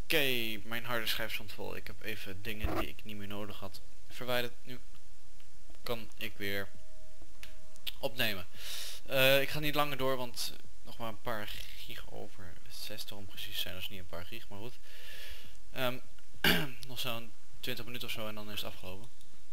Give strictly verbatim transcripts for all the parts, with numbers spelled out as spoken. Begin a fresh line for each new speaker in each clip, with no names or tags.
okay, mijn harde schijf stond vol. Ik heb even dingen die ik niet meer nodig had verwijderd. Nu kan ik weer opnemen. Uh, ik ga niet langer door, want nog maar een paar gig over. zestig om precies te zijn, dat is niet een paar gig, maar goed. Um, nog zo'n twintig minuten of zo en dan is het afgelopen.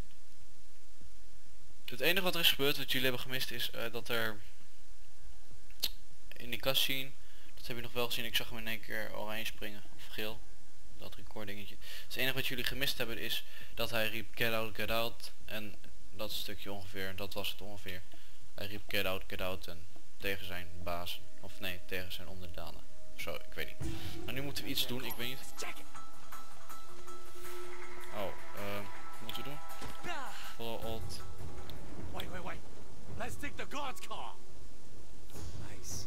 Het enige wat er is gebeurd, wat jullie hebben gemist, is uh, dat er in die cutscene, dat heb je nog wel gezien, ik zag hem in één keer oranje springen, of geel, dat recordingetje. Dus het enige wat jullie gemist hebben is dat hij riep get out, get out, en dat stukje ongeveer, dat was het ongeveer. Hij riep get out, get out en tegen zijn baas, of nee, tegen zijn onderdanen. Of zo, ik weet niet. Maar nu moeten we iets doen, ik weet niet. Oh, uh, wat moeten we doen? Follow alt.
Wait, wait, wait. Let's take the guard's car. Nice.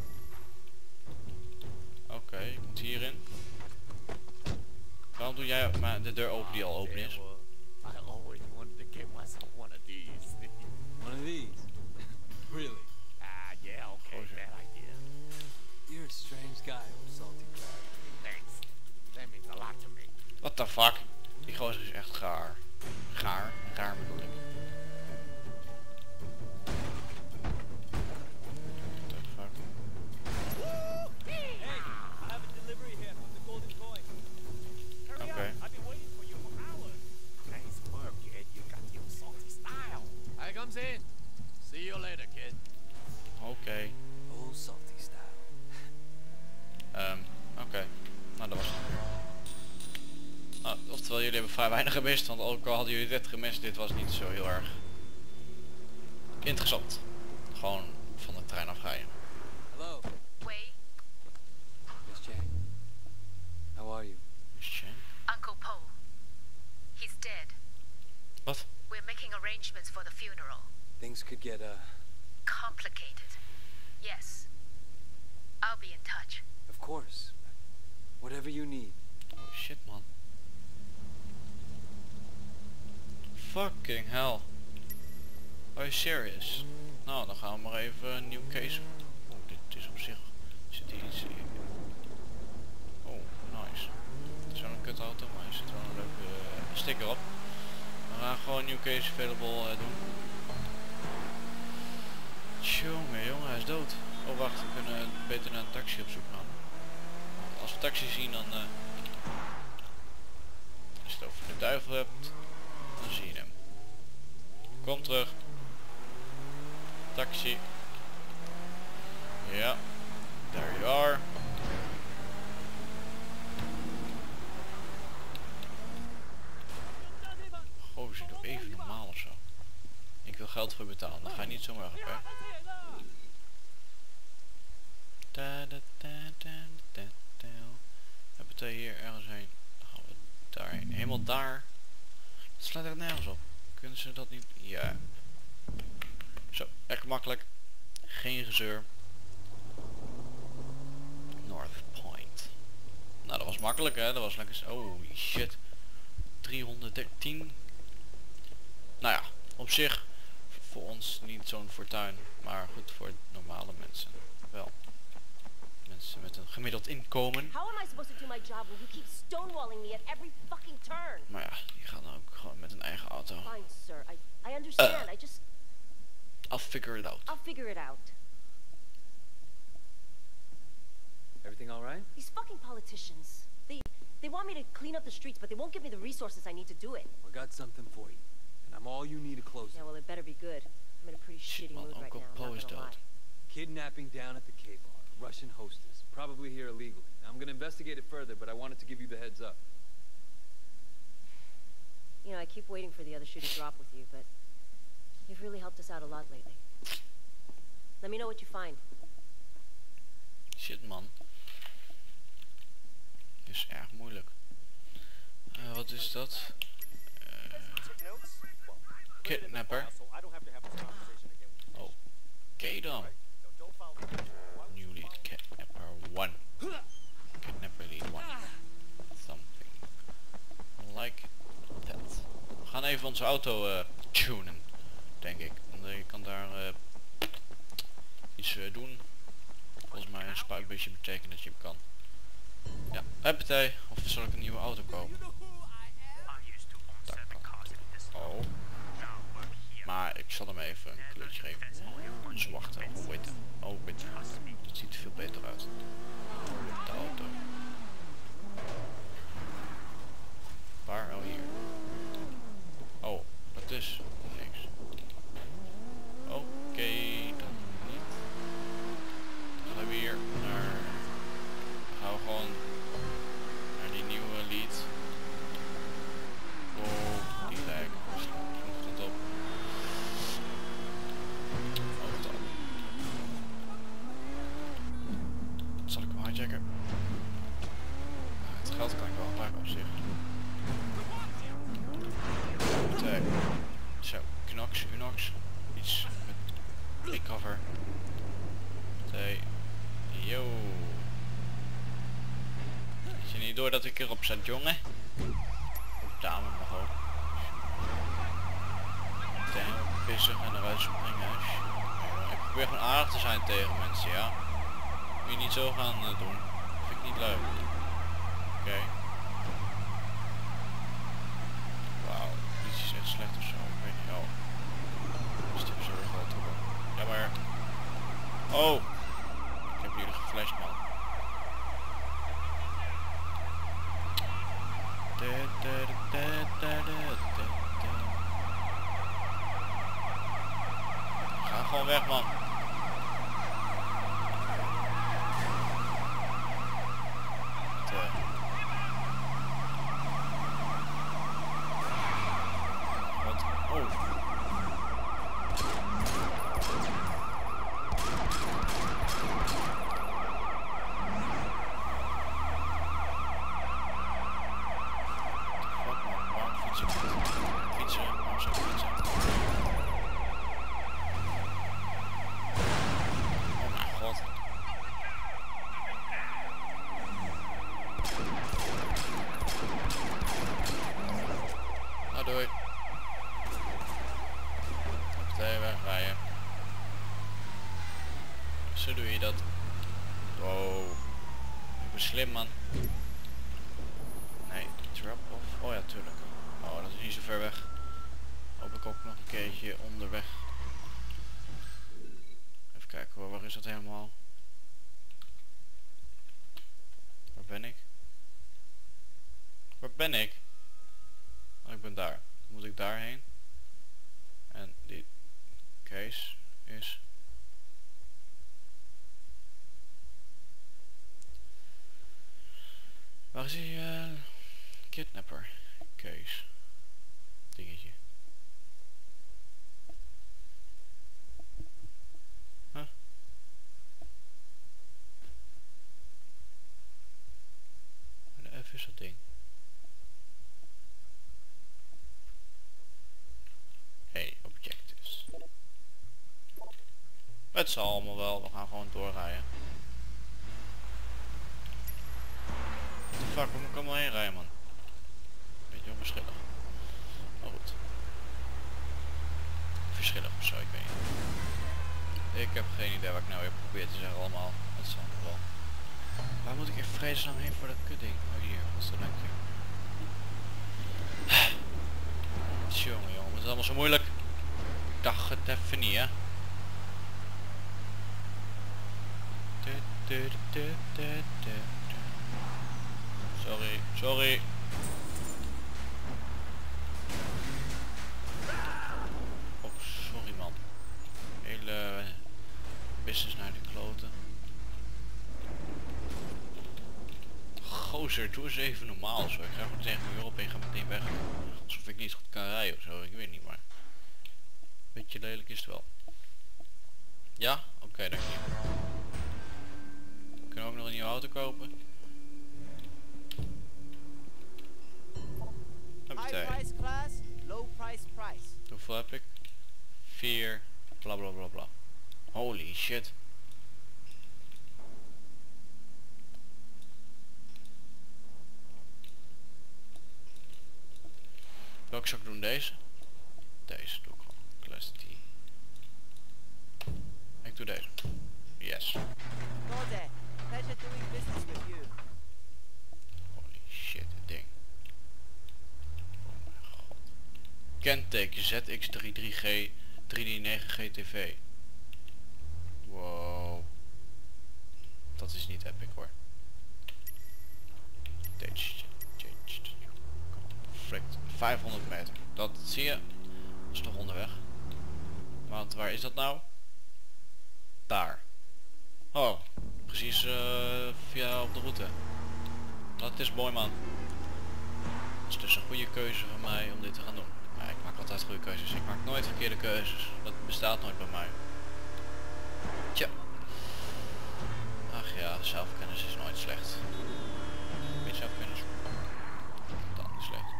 Oké, okay, ik moet hierin. Waarom doe jij maar de deur open die al open is?
I always wanted to get myself one of these.
One of these? Really?
Ah, yeah, okay,
Oh,
bad idea.
You're a strange guy, old salty crab.
Thanks. That means a lot to me.
What the fuck? Die gozer is echt gaar. Gaar? Gaar bedoel ik.
In. See you later, kid.
Oké. Okay.
Old salty style.
Um, Oké. Okay. Nou, dat was het. Nou, oftewel, jullie hebben vrij weinig gemist, want ook al hadden jullie dit gemist, dit was niet zo heel erg interessant. Gewoon van de trein afrijden.
Hello.
Wei.
Miss Chang. How are you?
Miss Chang?
Uncle Po. He's dead.
Wat?
We're making arrangements for the funeral.
Things could get, uh...
complicated. Yes. I'll be in touch.
Of course. Whatever you need.
Oh shit, man. Fucking hell. Are you serious? Nou, dan gaan we maar even een nieuw case. Oh, dit is op zich... Zit hier iets in? Oh, nice. Zo'n kutauto, maar er zit wel een leuke uh, sticker op. We gaan gewoon nieuw case available uh, doen. Jongen, jongen, hij is dood. Oh wacht, we kunnen beter naar een taxi op zoek gaan. Als we een taxi zien, dan... Uh, als je het over de duivel hebt, dan zie je hem. Kom terug. Taxi. Ja, there you are. Gozer, doe even normaal ofzo. Ik wil geld voor betalen, dan ga je niet zomaar weg, hè. We hebben het hier ergens heen. Dan gaan we daarheen. Helemaal daar. Het slaat echt nergens op. Kunnen ze dat niet? Ja. Zo, echt makkelijk. Geen gezeur. North Point. Nou, dat was makkelijk, hè. Dat was lekker. Oh shit. driehonderddertien. Nou ja, op zich voor ons niet zo'n fortuin, maar goed voor normale mensen wel. Mensen met een gemiddeld inkomen. Maar ja, die gaan ook gewoon met een eigen auto.
Fine, sir. I, I understand.
Uh,
I just...
I'll figure it out.
I'll figure it out.
Everything all right?
These fucking politicians. They they want me to clean up the streets, but they won't give me the resources I need to do it.
We got something for you. And I'm all you need to close it.
Yeah, well, it better be good. I'm in a pretty
Shit,
shitty
man,
mood right
Uncle
now.
Po
I'm
is
not gonna
dead.
lie.
Kidnapping down at the K-Bar. Russian hostess. Probably here illegally. Now, I'm gonna investigate it further, but I wanted to give you the heads up.
You know, I keep waiting for the other shoe to drop with you, but you've really helped us out a lot lately. Let me know what you find.
Shit, man. Is erg moeilijk. Uh, wat is dat? Uh, kidnapper. Oh. Oké dan. New lead kidnapper one. Kidnapper lead one. Something like that. We gaan even onze auto uh, tunen, denk ik. Want je kan daar uh, iets uh, doen. Volgens mij een spuitbusje betekent dat je hem kan Ja, huppatee. Of zal ik een nieuwe auto kopen? Oh. Maar ik zal hem even een kleurtje geven. Een zwarte of witte. Oh, witte. Het ziet er veel beter uit. De auto. Waar? Oh, hier. Oh, dat is niks. Oké, okay, dan niet. Dan gaan we hier naar... Gaan we gewoon naar die nieuwe lead. Oh, die lijk. Sloeg dat op. Oh, dat. Zal ik hem hijacken? Nou, het geld kan ik wel gebruiken op zich. Twee. Zo, Unox, Unox. Iets met recover. Twee. Yo. Had je niet door dat ik erop zat, jongen? Of dame mag ook. Meteen pissig en eruit springen. Ik probeer gewoon aardig te zijn tegen mensen, ja. Moet je niet zo gaan uh, doen. Vind ik niet leuk. Oké. Okay. Wauw, dit is echt slecht of zo. Ik weet niet. Oh. Dus die zo weer groot worden. Ja, maar. Oh! Ik heb jullie geflasht, man. Ga gewoon weg, man. Wat? Oh. Nou, doei. Meteen wegrijden. Zo doe je dat. Wow. Ik ben slim, man. Nee, drop off. Oh ja, tuurlijk. Oh, dat is niet zo ver weg. Hoop ik ook nog een keertje onderweg. Even kijken hoor, waar is dat helemaal? Waar ben ik? Waar ben ik? Oh, ik ben daar. Dan moet ik daarheen. En die case is... Waar is die uh, kidnapper case dingetje? Huh? De F is dat ding. Hey, objectives. Het zal allemaal wel, we gaan gewoon doorrijden. Fuck, waar moet ik allemaal heen rijden, man? Beetje onverschillig. Maar goed. Verschillig of zo, ik weet niet. Ik heb geen idee wat ik nou weer probeer te zeggen allemaal. Dat zal wel. Waar moet ik in vredesnaam heen voor dat kutding? Oh hier, wat is dat denk je? Jongen, jongen, het is allemaal zo moeilijk. Ik dacht het even niet, hè. Sorry, sorry. Oh, sorry man. Hele business naar de kloten. Gozer, doe eens even normaal zo. Ik ga gewoon tegen mijn op en ga meteen weg. Alsof ik niet goed kan rijden of zo, ik weet niet maar. Beetje lelijk is het wel. Ja? Oké, okay, dank je. Kunnen we ook nog een nieuwe auto kopen?
High price class, low price price.
Hoeveel heb ik? vier, bla bla bla bla. Holy shit. Welke zou ik doen? Deze? Deze doe ik gewoon. Class T. Ik doe deze. Yes.
Go there. Pleasure doing business with you.
kenteken Z X drieëndertig G driehonderdnegen G T V. Wow. Dat is niet epic hoor. Frikt. vijfhonderd meter. Dat zie je. Dat is nog onderweg. Want waar is dat nou? Daar. Oh. Precies uh, via op de route. Dat is mooi man. Dat is dus een goede keuze van mij om dit te gaan doen. Maar ik maak altijd goede keuzes. Ik maak nooit verkeerde keuzes. Dat bestaat nooit bij mij. Tja. Ach ja, zelfkennis is nooit slecht. Beetje zelfkennis. Dan niet slecht.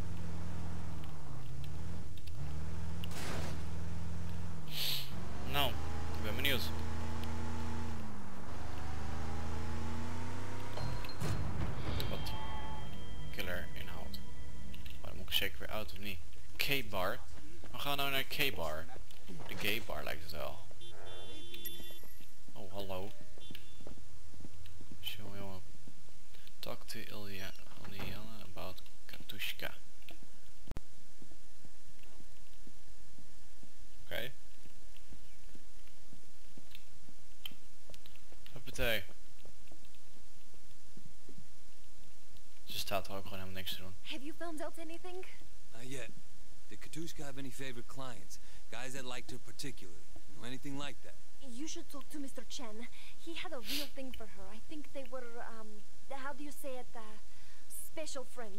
Nou, ik ben benieuwd. Wat killer inhoudt. Maar dan moet ik zeker weer uit of niet. K-bar. We gaan nou naar K-bar. De gay bar lijkt het wel. Oh, hallo. Jongen, jongen. Talk to Ilya, Ilyana about Katushka. Oké. Okay. Hoppatee. Ze staat er ook gewoon helemaal niks te doen.
Have you found out anything?
Not yet. Did Katushka have any favorite clients? Guys that liked her particularly? You know, anything like that?
You should talk to Mister Chen. He had a real thing for her. I think they were, um, how do you say it, uh, special friends.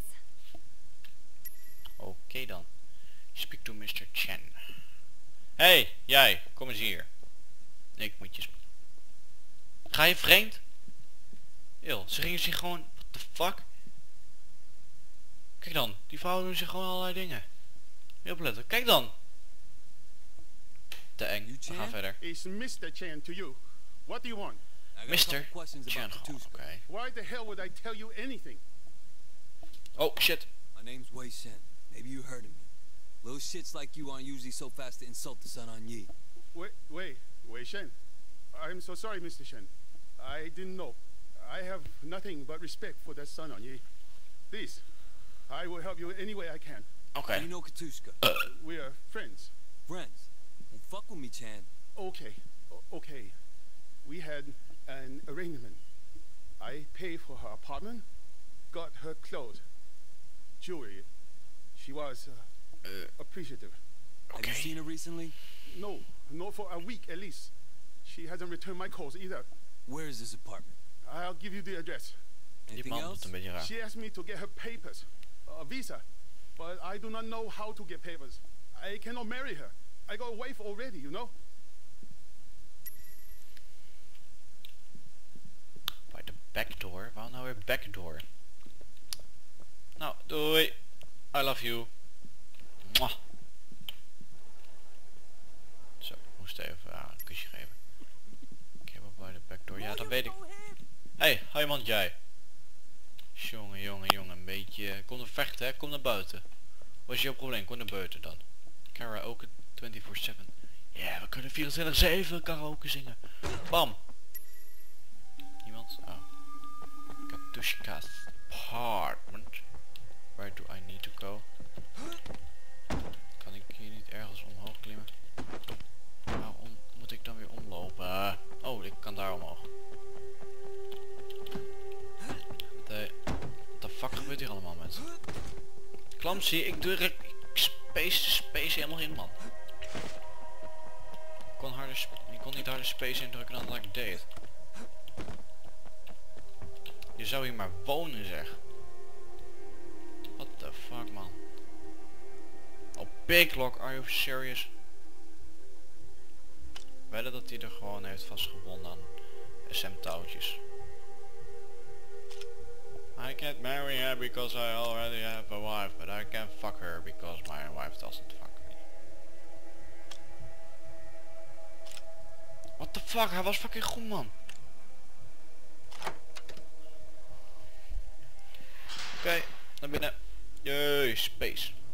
Oké okay dan. Speak to Mister Chen. Hey, jij, kom eens hier. Ik moet je sp- Ga je vreemd? Eeuw, ze gingen zich gewoon, what the fuck? Kijk dan, die vrouwen doen zich gewoon allerlei dingen. Heel opletten, kijk dan. Te eng, we gaan verder.
Is Mister Chen to you? What do you want?
Mister Chen, oké. Okay.
Why the hell would I tell you anything?
Oh shit.
My name's Wei Shen. Maybe you heard of me. Little shits like you aren't usually so fast to insult the Sun On Yi.
Wait, wait, Wei Shen. I'm so sorry, Mister Shen. I didn't know. I have nothing but respect for that Sun On Yi. Please, I will help you any way I can.
Okay.
You know Katushka?
Uh.
We are friends.
Friends? Well, fuck with me, Chan.
Okay, o okay. We had an arrangement. I paid for her apartment, got her clothes, jewelry. She was uh,
uh.
appreciative.
Okay.
Have you seen her recently?
No, not for a week at least. She hasn't returned my calls either.
Where is this apartment?
I'll give you the address.
Anything else?
She asked me to get her papers, a visa, but I do not know how to get papers. I cannot marry her. I got a wife already, you know?
By the back door? Waarom nou weer backdoor? Nou, doei. I love you. Mwah. Zo, ik moest even ah, een kusje geven. Ik heb op bij de backdoor. Ja, dat weet ik. Hey, hoi man, jij. Jongen, jongen, jongen. Een beetje... Kom naar vechten, hè. Kom naar buiten. Wat is jouw probleem? Kom naar buiten dan. Karaoke vierentwintig zeven. Ja, yeah, we kunnen vierentwintig zeven karaoke zingen. Bam. Iemand? Oh. Katushka's apartment. Where do I need to go? Kan ik hier niet ergens omhoog klimmen? Waarom moet ik dan weer omlopen? Oh, ik kan daar omhoog. What the fuck gebeurt hier allemaal met? Clumsy, ik doe ik space space helemaal in man. Ik kon, harder, ik kon niet harder space indrukken dan dat ik deed. Je zou hier maar wonen zeg. What the fuck man. Oh Picklock, are you serious? Wedden dat hij er gewoon heeft vastgebonden aan S M touwtjes. I can't marry her because I already have a wife, but I can fuck her because my wife doesn't fuck me. What the fuck, hij was fucking goed man. Oké, okay, naar binnen. Jee, space.